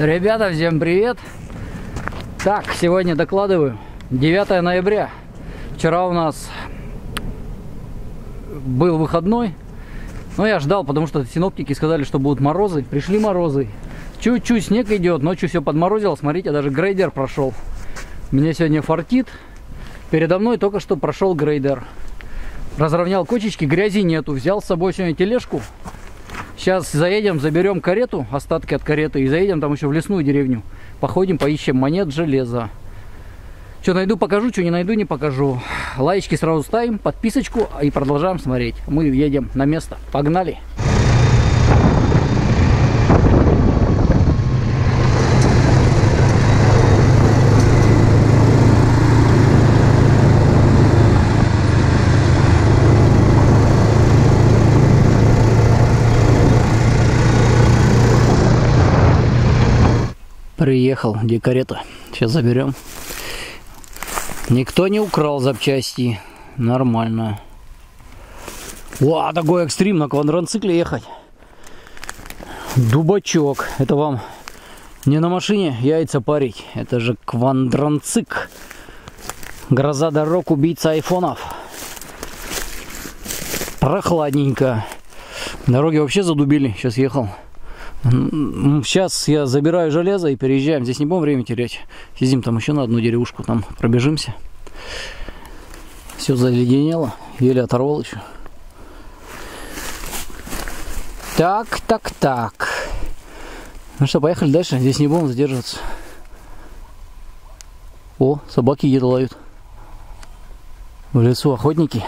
Ребята, всем привет! Так, сегодня докладываю. 9 ноября. Вчера у нас был выходной. Но я ждал, потому что синоптики сказали, что будут морозы. Пришли морозы. Чуть-чуть снег идет, ночью все подморозило. Смотрите, даже грейдер прошел. Мне сегодня фартит. Передо мной только что прошел грейдер. Разровнял кочечки, грязи нету. Взял с собой сегодня тележку. Сейчас заедем, заберем карету, остатки от кареты, и заедем там еще в лесную деревню. Походим, поищем монет, железа. Что найду, покажу, что не найду, не покажу. Лайки сразу ставим, подписочку и продолжаем смотреть. Мы едем на место. Погнали! Приехал, где карета. Сейчас заберем. Никто не украл запчасти. Нормально. Вау, такой экстрим на квадроцикле ехать. Дубачок. Это вам не на машине яйца парить. Это же квадроцикл. Гроза дорог, убийца айфонов. Прохладненько. Дороги вообще задубили. Сейчас ехал. Сейчас я забираю железо и переезжаем. Здесь не будем время терять. Съездим там еще на одну деревушку, там пробежимся. Все заледенело. Еле оторвал еще. Так. Ну что, поехали дальше. Здесь не будем задерживаться. О, собаки где-то лают. В лесу охотники.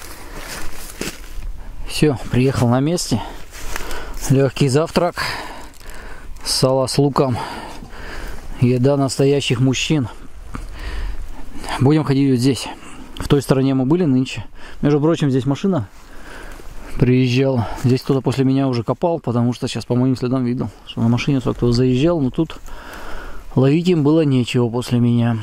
Все, приехал на месте. Легкий завтрак, сало с луком, еда настоящих мужчин. Будем ходить вот здесь. В той стороне мы были нынче. Между прочим, здесь машина приезжала. Здесь кто-то после меня уже копал, потому что сейчас по моим следам видел, что на машине кто-то заезжал, но тут ловить им было нечего после меня.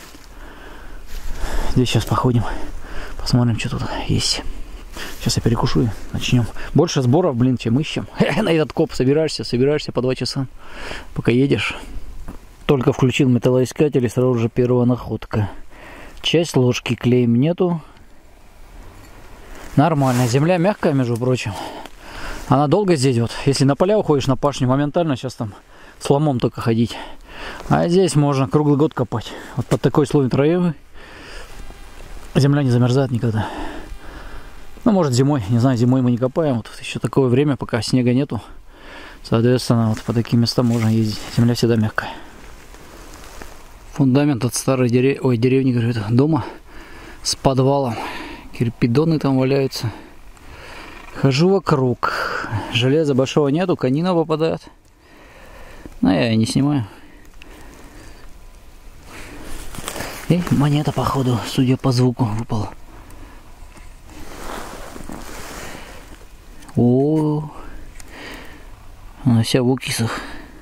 Здесь сейчас походим, посмотрим, что тут есть. Сейчас я перекушу и начнем. Больше сборов, блин, чем ищем. На этот коп собираешься по 2 часа, пока едешь. Только включил металлоискатель и сразу же первая находка. Часть ложки, клеем нету. Нормально. Земля мягкая, между прочим. Она долго здесь вот. Если на поля уходишь, на пашню, моментально сейчас там с ломом только ходить. А здесь можно круглый год копать. Вот под такой слой травы земля не замерзает никогда. Ну, может, зимой, не знаю, зимой мы не копаем. Вот еще такое время, пока снега нету. Соответственно, вот по таким местам можно ездить. Земля всегда мягкая. Фундамент от старой деревни, говорю, дома с подвалом. Кирпидоны там валяются. Хожу вокруг. Железа большого нету, конина попадает. Но я и не снимаю. И монета, походу, судя по звуку, выпала. О, она вся в укисах.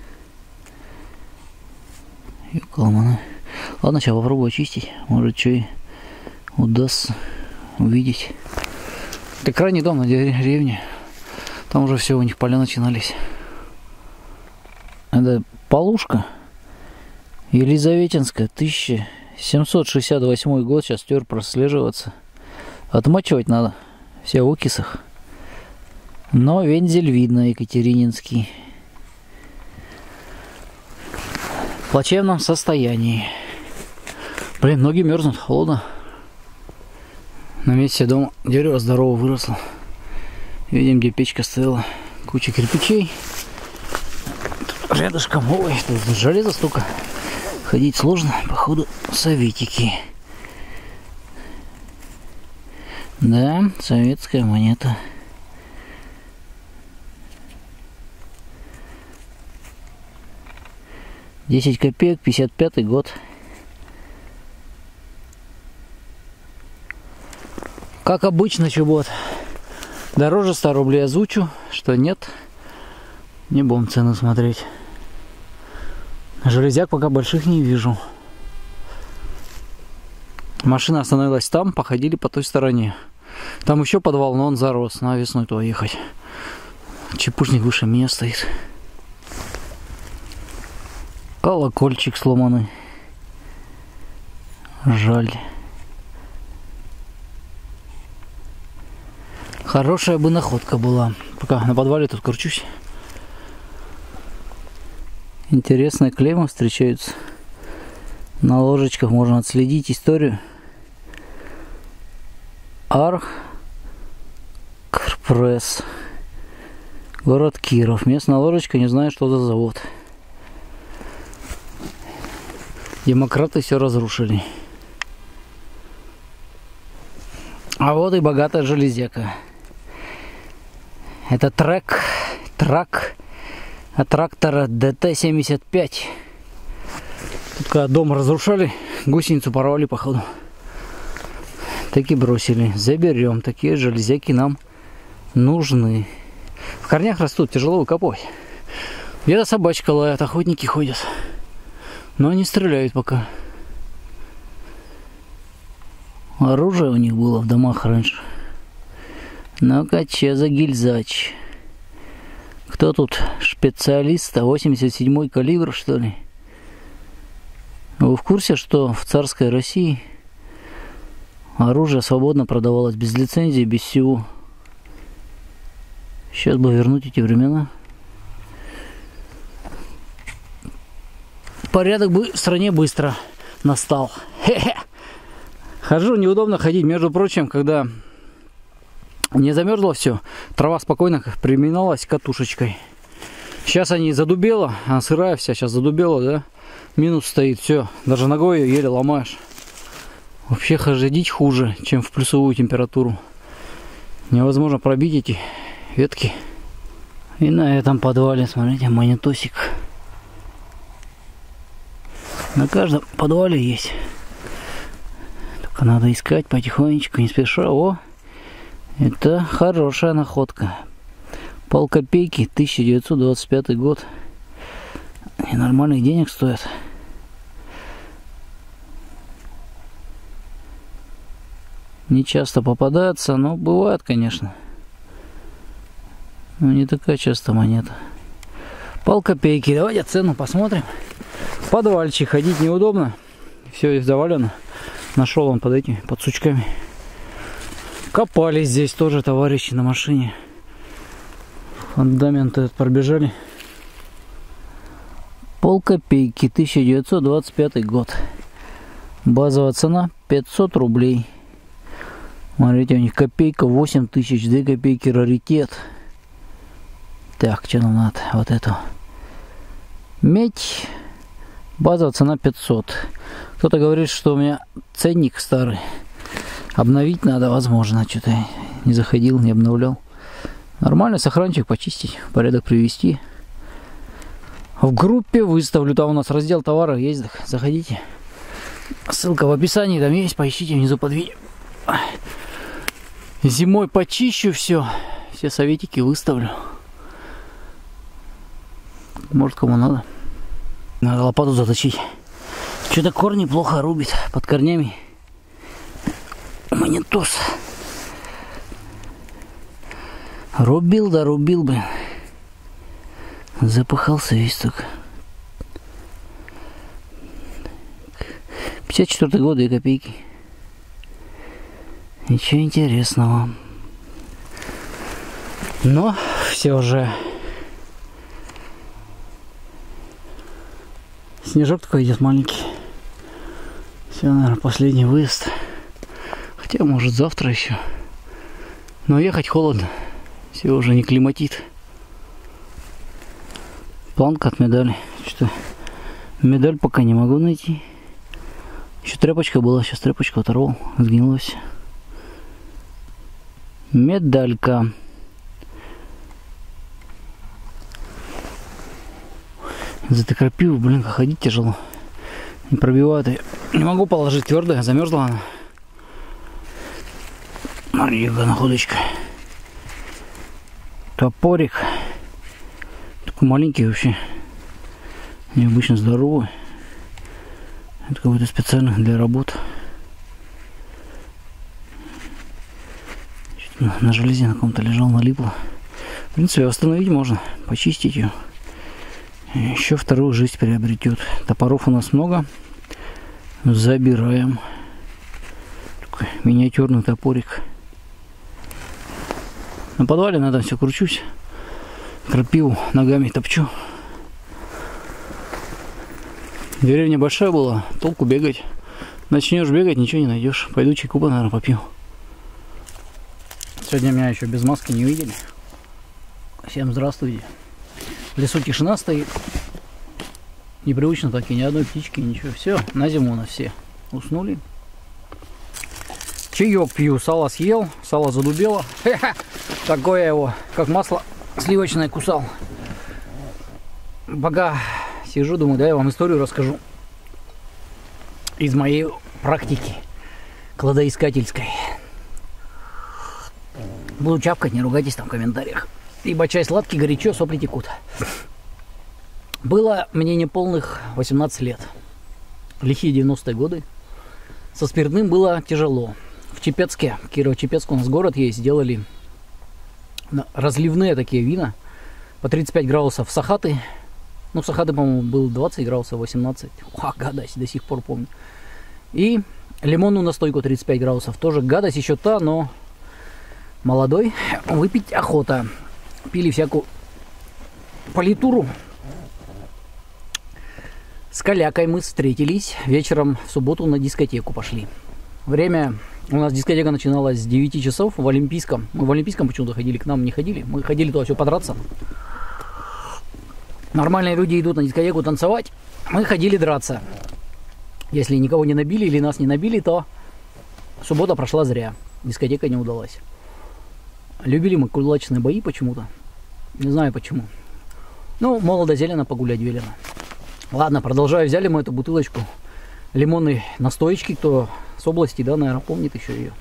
Ладно, сейчас попробую очистить. Может, что и удастся увидеть. Это крайний дом на деревне. Там уже все, у них поля начинались. Это полушка Елизаветинская, 1768 год. Сейчас стер прослеживаться. Отмачивать надо. Все в укисах. Но вензель видно, екатерининский. В плачевном состоянии. Блин, ноги мерзнут, холодно. На месте дома дерево здорово выросло. Видим, где печка стояла. Куча кирпичей. Тут рядышком, ой, тут железа столько. Ходить сложно, походу, советики. Да, советская монета. $10 копеек, 55-й год. Как обычно, чего-то. Дороже 100 рублей озвучу, что нет. Не будем цены смотреть. Железяк пока больших не вижу. Машина остановилась там, походили по той стороне. Там еще подвал, но он зарос. На весной туда ехать. Чепушник выше меня стоит. Колокольчик сломанный. Жаль. Хорошая бы находка была. Пока на подвале тут кручусь. Интересные клейма встречаются. На ложечках можно отследить историю. Архпресс. Город Киров. Местная ложечка, не знаю, что за завод. Демократы все разрушили. А вот и богатая железяка. Это трак от трактора ДТ-75. Тут когда дом разрушали, гусеницу порвали походу. Так и бросили. Заберем. Такие железяки нам нужны. В корнях растут, тяжело выкопать. Где-то собачка лает, охотники ходят. Но они стреляют пока. Оружие у них было в домах раньше. Ну-ка, че за гильзач? Кто тут специалист? 87-й калибр, что ли? Вы в курсе, что в царской России оружие свободно продавалось без лицензии, без всего? Сейчас бы вернуть эти времена. Порядок бы в стране быстро настал. Хе-хе. Хожу, неудобно ходить. Между прочим, когда не замерзло все, трава спокойно приминалась катушечкой. Сейчас они задубела, а сырая вся сейчас задубела, да? Минус стоит, все. Даже ногой ее еле ломаешь. Вообще ходить хуже, чем в плюсовую температуру. Невозможно пробить эти ветки. И на этом подвале, смотрите, монетосик. На каждом подвале есть. Только надо искать потихонечку, не спеша. О, это хорошая находка. Полкопейки, 1925 год. И нормальных денег стоят. Не часто попадаются, но бывает, конечно. Но не такая часто монета. Полкопейки. Давайте цену посмотрим. Подвальчик, ходить неудобно. Все завалено. Нашел он под этими, под сучками. Копали здесь тоже товарищи на машине. Фундамент этот пробежали. Полкопейки, 1925 год. Базовая цена 500 рублей. Смотрите, у них копейка 8000, 2 копейки раритет. Так, что нам надо? Вот эту. Медь. Базовая цена 500. Кто-то говорит, что у меня ценник старый. Обновить надо, возможно. Что-то я не заходил, не обновлял. Нормально, сохранчик почистить, в порядок привести. В группе выставлю. Там у нас раздел товара есть. Заходите. Ссылка в описании. Там есть. Поищите внизу под видео. Зимой почищу все. Все советики выставлю. Может, кому надо. Надо лопату заточить. Что-то корни плохо рубит. Под корнями монетос. Рубил, да рубил, блин. Запыхался весь только. 54 год, 2 копейки. Ничего интересного. Но все же. Снежок такой идет маленький. Все, наверное, последний выезд. Хотя, может, завтра еще. Но ехать холодно. Все уже не климатит. Планка от медали. Что? Медаль пока не могу найти. Еще тряпочка была. Сейчас тряпочку оторвал. Сгнилась. Медалька. За этой крапивы, блин, ходить тяжело. Не пробивает ее. Не могу положить твердая, замерзла она. Смотри, какая находочка. Топорик. Такой маленький вообще. Необычно здоровый. Это какой-то специально для работ. На железе на каком-то лежал, налипло. В принципе, восстановить можно, почистить ее. Еще вторую жизнь приобретет. Топоров у нас много. Забираем. Такой миниатюрный топорик. На подвале надо все кручусь. Крапиву ногами топчу. Деревня большая была, толку бегать. Начнешь бегать, ничего не найдешь. Пойду чайку, наверное, попью. Сегодня меня еще без маски не видели. Всем здравствуйте. В лесу тишина стоит. Непривычно так, и ни одной птички, ничего. Все, на зиму у нас все уснули. Чаек пью, сало съел, сало задубело. Такое я его, как масло сливочное, кусал. Пока сижу, думаю, да, я вам историю расскажу из моей практики кладоискательской. Буду чавкать, не ругайтесь там в комментариях. Ибо чай сладкий, горячо, сопли текут. Было мне неполных 18 лет. Лихие 90-е годы. Со спиртным было тяжело. В Чепецке, Кирово-Чепецк, у нас город есть, сделали разливные такие вина по 35 градусов сахаты. Ну, сахаты, по-моему, был 20 градусов, 18. Гадость, до сих пор помню. И лимонную настойку 35 градусов. Тоже гадость еще та, но молодой. Выпить охота. Пили всякую политуру. С калякой мы встретились. Вечером в субботу на дискотеку пошли. Время... У нас дискотека начиналась с 9 часов в Олимпийском. Мы в Олимпийском почему-то ходили, к нам не ходили. Мы ходили туда все подраться. Нормальные люди идут на дискотеку танцевать. Мы ходили драться. Если никого не набили или нас не набили, то суббота прошла зря. Дискотека не удалась. Любили мы кулачные бои почему-то. Не знаю почему. Ну, молодо-зелено погулять велено. Ладно, продолжаю. Взяли мы эту бутылочку лимонной настоечки. Кто с области, да, наверное, помнит еще ее.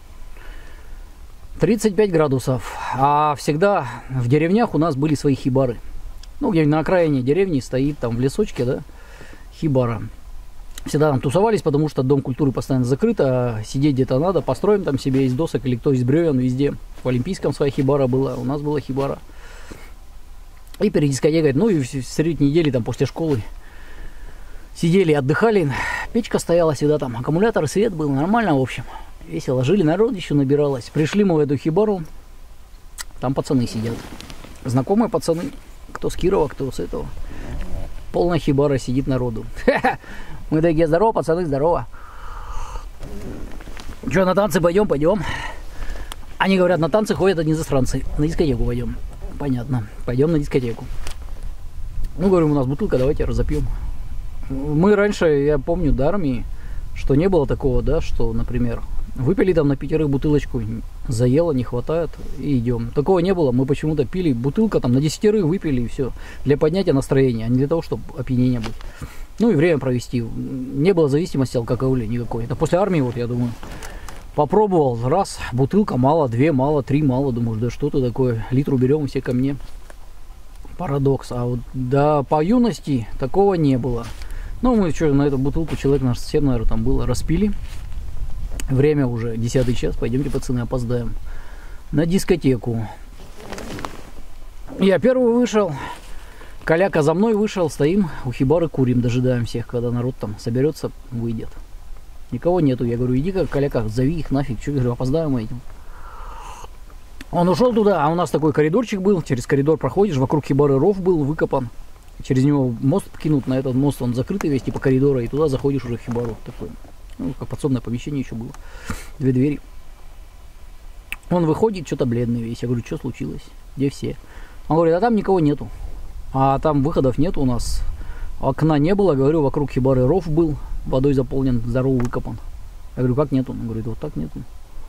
35 градусов. А всегда в деревнях у нас были свои хибары. Ну, где на окраине деревни стоит, там в лесочке, да, хибара. Всегда там тусовались, потому что дом культуры постоянно закрыт, а сидеть где-то надо. Построим там себе из досок или кто из бревен везде. В Олимпийском своя хибара была, у нас была хибара. И перед дискотекой, ну и в средней недели там после школы сидели, отдыхали. Печка стояла всегда там, аккумулятор, свет был, нормально, в общем. Весело жили, народ еще набиралось. Пришли мы в эту хибару, там пацаны сидят. Знакомые пацаны, кто с Кирова, кто с этого. Полная хибара, сидит народу. Мы такие, здорово, пацаны, здорово. Что, на танцы пойдем? Пойдем. Они говорят, на танцы ходят одни засранцы. На дискотеку пойдем. Понятно. Пойдем на дискотеку. Ну, говорим, у нас бутылка, давайте разопьем. Мы раньше, я помню, до армии, что не было такого, да, что, например, выпили там на 5 бутылочку, заело, не хватает, и идем. Такого не было, мы почему-то пили, бутылка там на 10 выпили, и все. Для поднятия настроения, а не для того, чтобы опьянение быть. Ну и время провести. Не было зависимости алкоголя никакой. Это после армии, вот я думаю, попробовал, раз, бутылка мало, 2 мало, 3 мало, думаю, да что-то такое, литр уберем, все ко мне. Парадокс. А вот да, по юности такого не было. Ну, мы что, на эту бутылку, человек наш 7, наверное, там было, распили. Время уже 10-й час, пойдемте, пацаны, опоздаем на дискотеку. Я первый вышел, Коляка за мной вышел, стоим у хибары, курим, дожидаем всех, когда народ там соберется, выйдет. Никого нету, я говорю, иди-ка, Коляка, зови их нафиг, что, говорю, опоздаем мы этим. Он ушел туда, а у нас такой коридорчик был, через коридор проходишь, вокруг хибары ров был выкопан. Через него мост кинут, на этот мост он закрытый весь, типа коридора, и туда заходишь уже в хибару. Такое, ну, как подсобное помещение еще было. 2 двери. Он выходит, что-то бледный весь. Я говорю, что случилось? Где все? Он говорит, а там никого нету. А там выходов нет у нас. Окна не было, говорю, вокруг хибары ров был, водой заполнен, здоровый выкопан. Я говорю, как нету? Он говорит, вот так нету.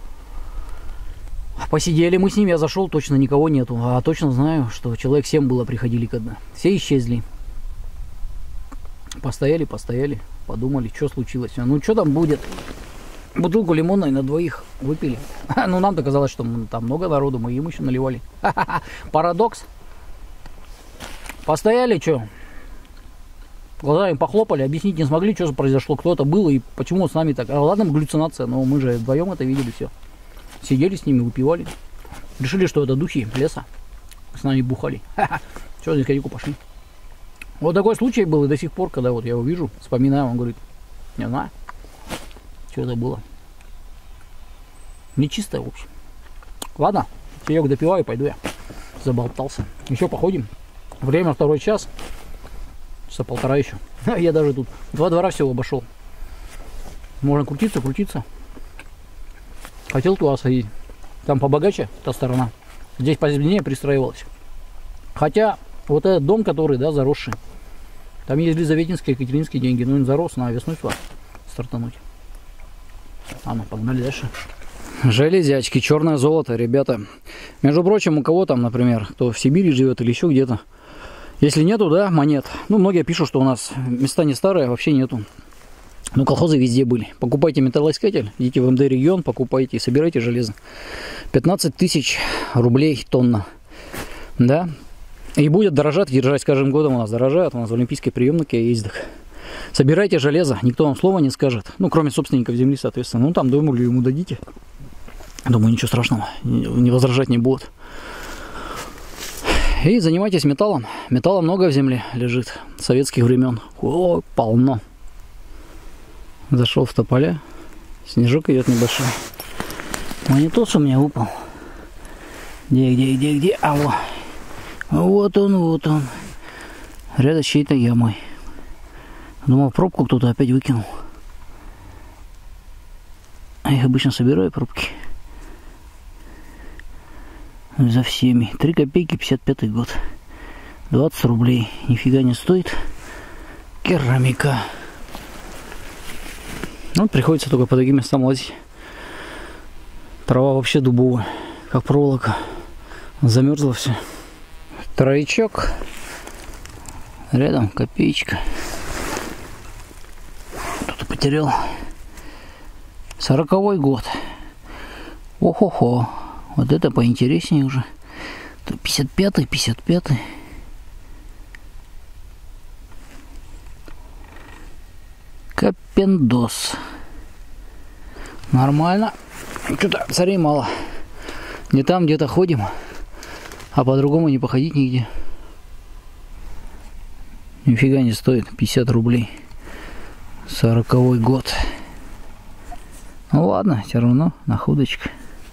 Посидели мы с ним, я зашел, точно никого нету. А точно знаю, что человек 7 было, приходили когда. Все исчезли. Постояли, подумали, что случилось. Ну, что там будет? Бутылку лимонной на 2 выпили. Ну, нам-то казалось, что там много народу, мы им еще наливали. Парадокс. Постояли, что? Глазами похлопали, объяснить не смогли, что же произошло, кто это был и почему с нами так. А ладно, галлюцинация, но мы же вдвоем это видели, все. Сидели с ними, выпивали. Решили, что это духи леса. С нами бухали. Что, на дискотеку пошли. Вот такой случай был, и до сих пор, когда вот я его вижу, вспоминаю, он говорит, не знаю, что это было. Нечистое, в общем. Ладно, чаек допиваю, пойду я. Заболтался. Еще походим. Время 2 час. Часа 1,5 еще. Я даже тут 2 двора всего обошел. Можно крутиться, крутиться. Хотел туда сходить. Там побогаче, та сторона. Здесь позднее пристраивалась. Хотя вот этот дом, который, да, заросший. Там есть Елизаветинские, Екатеринские деньги. Ну, он зарос, на весной сюда стартануть. Ладно, погнали дальше. Железячки, черное золото, ребята. Между прочим, у кого там, например, кто в Сибири живет или еще где-то, если нету, да, монет. Ну, многие пишут, что у нас места не старые, вообще нету. Ну, колхозы везде были. Покупайте металлоискатель, идите в МД регион, покупайте и собирайте железо. 15 тысяч рублей тонна. Да. И будет дорожать, держать с каждым годом у нас дорожает. У нас в олимпийской приемнике ездят. Собирайте железо, никто вам слова не скажет. Ну, кроме собственников земли, соответственно. Ну, там, думаю, ему дадите. Думаю, ничего страшного, не возражать не будут. И занимайтесь металлом. Металла много в земле лежит, советских времен. О, полно. Зашел в тополя. Снежок идет небольшой. Монитос у меня упал. Где? А вот он. Рядом с чьей-то ямой. Думал, пробку кто-то опять выкинул. А я обычно собираю пробки. За всеми. 3 копейки, 55 год. 20 рублей. Нифига не стоит. Керамика. Ну, приходится только по таким местам лазить. Трава вообще дубовая. Как проволока. Замерзло все. Троечок. Рядом копеечка. Кто-то потерял. 40-й год. Охо-хо. Вот это поинтереснее уже. 55-й. Капендос. Нормально. Что-то царей мало. Не там где-то ходим, а по-другому не походить нигде. Нифига не стоит. 50 рублей. 40-й год. Ну ладно, все равно находочка.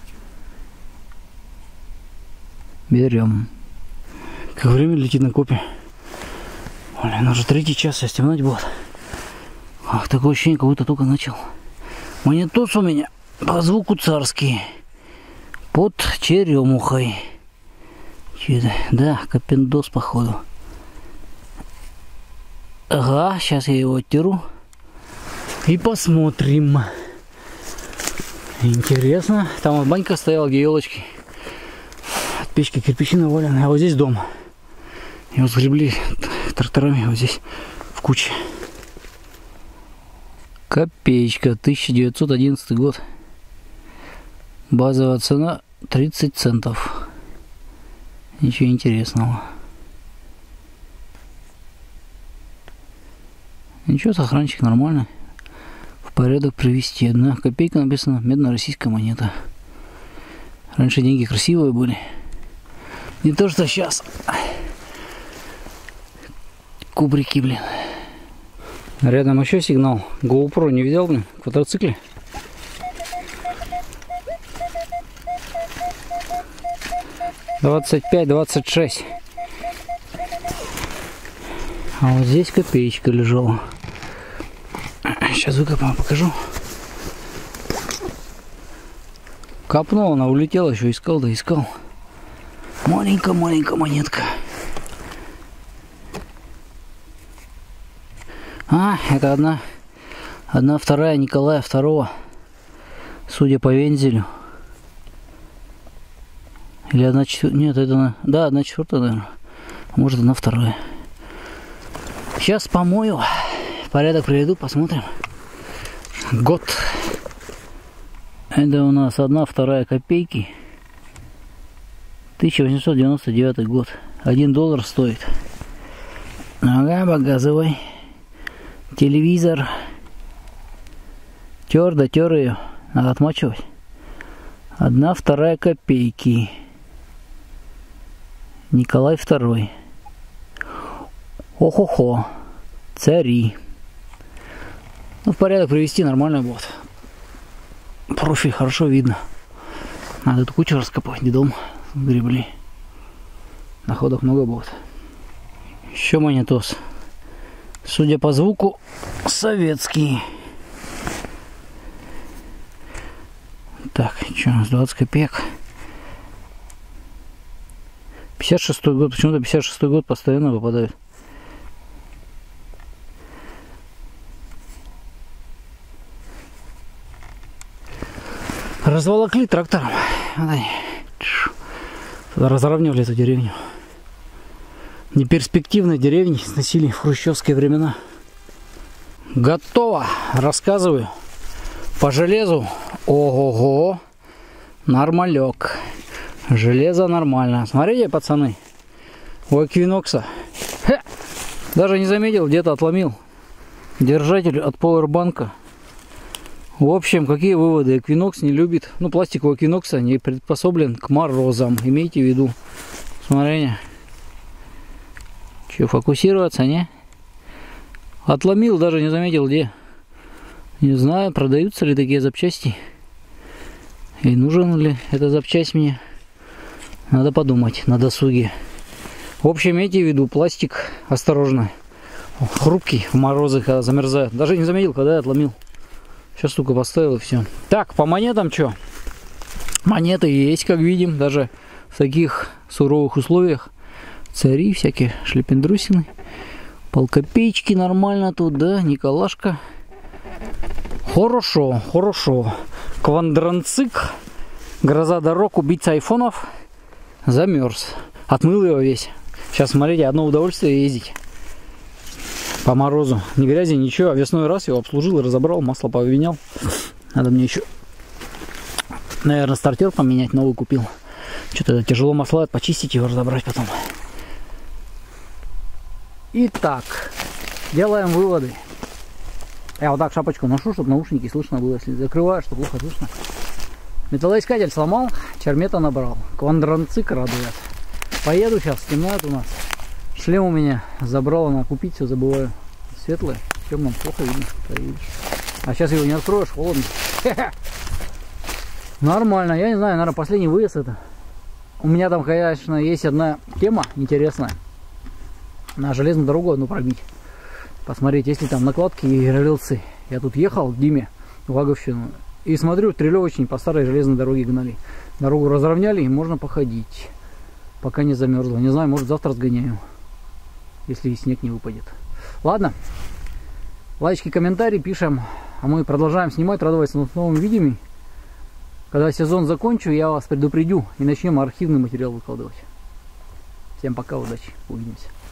Берем. Как время летит на копе. Блин, уже 3 час, сейчас темноть будет. Ах, такое ощущение, как будто только начал. Монитос у меня по звуку царский. Под черемухой. Че-то? Да, капендос походу. Ага, сейчас я его оттеру. И посмотрим. Интересно. Там вот банька стояла, где елочки. От печки кирпичи навалены. А вот здесь дом. И вот сгребли тракторами вот здесь в куче. Копеечка, 1911 год. Базовая цена 30 центов. Ничего интересного. Ничего, сохранчик нормальный. В порядок привести. 1 копейка написано, медно-российская монета. Раньше деньги красивые были. Не то, что сейчас. Кубрики, блин. Рядом еще сигнал. GoPro не видел, блин, в квадроцикле. $25-26. А вот здесь копеечка лежала. Сейчас выкопаем, покажу. Копнул, она улетела, еще искал, да искал. Маленькая монетка. А, это одна вторая Николая II, судя по вензелю. Или 1/4, нет, это, да, 1/4, наверное. Может, 1/2. Сейчас помою, порядок приведу, посмотрим. Год. Это у нас 1/2 копейки. 1899 год. $1 стоит. Ага, показывай. Телевизор. Тер ее. Надо отмачивать. 1/2 копейки. Николай II. Охо-хо. Цари. Ну, в порядок привести нормальный будет. Профиль хорошо видно. Надо эту кучу раскопать, где дом гребли. Находок много будет. Еще монетос. Судя по звуку, советский. Так, что у нас 20 копеек. 56-й год. Почему-то 56-й год постоянно выпадает. Разволокли трактором. Разровняли эту деревню. Неперспективной деревни сносили в хрущевские времена. Готово. Рассказываю. По железу. Ого-го. Нормалек. Железо нормально. Смотрите, пацаны. У Эквинокса. Даже не заметил, где-то отломил. Держатель от Powerbank. В общем, какие выводы? Эквинокс не любит. Ну, пластик у Эквинокса не приспособлен к морозам. Имейте в виду. Смотрите. Че, фокусироваться, не? Отломил, даже не заметил где. Не знаю, продаются ли такие запчасти. И нужен ли эта запчасть мне. Надо подумать на досуге. В общем, имейте в виду, пластик осторожно. Хрупкий в морозы, когда замерзает. Даже не заметил, когда я отломил. Сейчас только поставил и все. Так, по монетам что? Монеты есть, как видим, даже в таких суровых условиях. Цари всякие, шлепендрусины. Полкопеечки нормально тут, да, Николашка. Хорошо, хорошо. Квадранцик. Гроза дорог, убийца айфонов. Замерз. Отмыл его весь. Сейчас, смотрите, одно удовольствие ездить. По морозу. Ни грязи, ничего. А весной раз его обслужил и разобрал. Масло поменял. Надо мне еще, наверное, стартер поменять. Новый купил. Что-то тяжело масла, почистить его, разобрать потом. Итак, делаем выводы. Я вот так шапочку ношу, чтобы наушники слышно было. Если закрываю, чтобы плохо слышно. Металлоискатель сломал, чермета набрал. Квадранцик радует. Поеду сейчас, темнеет у нас. Шлем у меня забрал, надо купить, все забываю. Светлое, темно, плохо видно. А сейчас его не откроешь, холодно. Нормально, я не знаю, наверное, последний выезд это. У меня там, конечно, есть одна тема интересная. На железную дорогу одну пробить. Посмотреть, есть ли там накладки и рельсы. Я тут ехал к Диме в Лаговщину. И смотрю, трелевочники по старой железной дороге гнали. Дорогу разровняли и можно походить. Пока не замерзло. Не знаю, может завтра сгоняю. Если снег не выпадет. Ладно. Лайки, комментарии пишем. А мы продолжаем снимать, радоваться новым видео. Когда сезон закончу, я вас предупредю. И начнем архивный материал выкладывать. Всем пока, удачи. Увидимся.